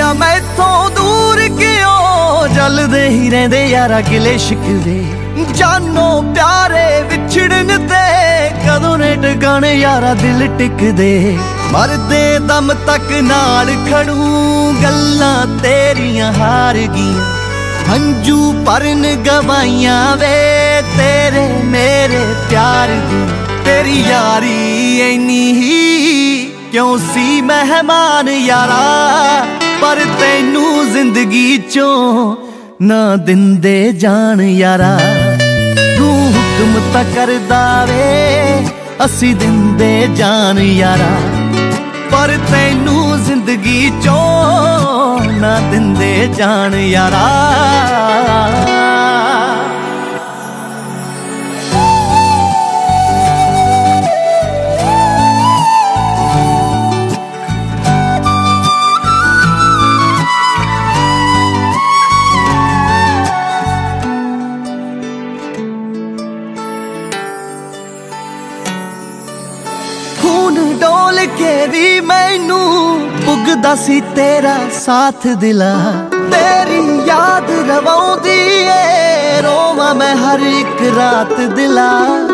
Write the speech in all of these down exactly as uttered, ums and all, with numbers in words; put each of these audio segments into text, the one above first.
आ मैथों दूर क्यों जलदे ही रहिंदे यारा गिले शिकवे। जानो प्यारे विछड़न ते कदों ने टकाने यारा दिल टिकदे। मरदे दम तक नाल खड़ू गल्लां तेरियां हार गियां। हंजू भरन गवाइयां वे तेरे मेरे प्यार दी। तेरी यारी इन्नी ही क्यों सी मेहमान यारा, पर तैनू जिंदगी चों ना दिंदे जान यारा। तू हुक्म तां करदा वे असी दिंदे जान यारा, पर तैनू जिंदगी चों ना दिंदे जान यारा। खून डोल के भी मैनू पुगदा सी तेरा साथ दिला। तेरी याद रवाउंदी ए रोवां मैं हर एक रात दिला।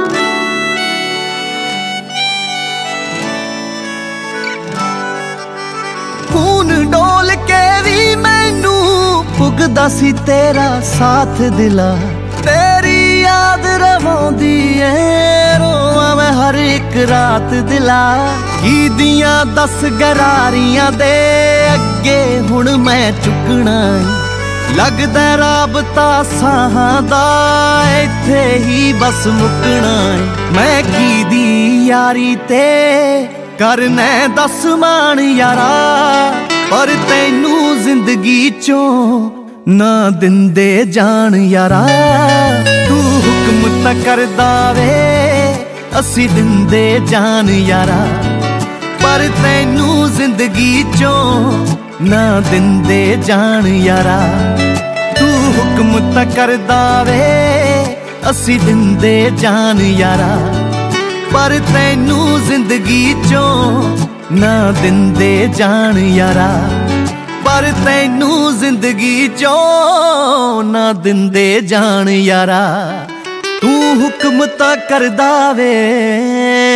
खून डोल के भी मैनू पुगदा सी तेरा साथ दिला। तेरी याद रवाउंदी ए रोवां मैं हर एक रात दिला। की दियां दस गरारियां दे अगे हुण मैं चुकना। लगदा राबता साहां दा इत्थे ही बस मुकना। मैं की दी यारी ते करना दस मान यारा, पर तैनू जिंदगी चों ना दिंदे जान यारा। तू हुक्म तां करदा वे असी दिंदे जान यारा, पर तैनू जिंदगी चों ना दिंदे जान यारा। तू हुक्म तां करदा वे असी दिंदे जान यारा, पर तैनू जिंदगी चों ना दिंदे जान यारा, पर तैनू जिंदगी चों ना दिंदे जान यारा। तू हुक्म तां करदा वे